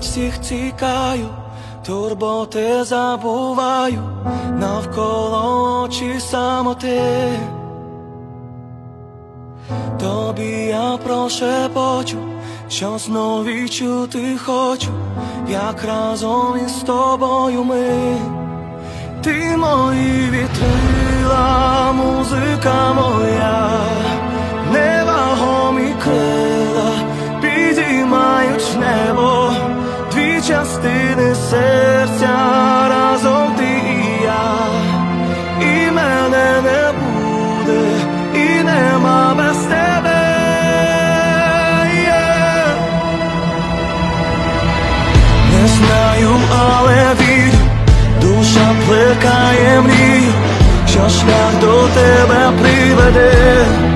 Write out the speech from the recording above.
всіх тікаю, турботи забуваю, навколо очі самоти. Тобі я прошепочу, що знов відчути хочу, як разом із тобою ми. Ти мої вітрила, музика моя, невагомі крила підіймають небо, дві частини серця, разом ти і я. І мене не буде, і нема без тебе. Не знаю, але вірю, душа плекає мрію, що шлях до тебе приведе.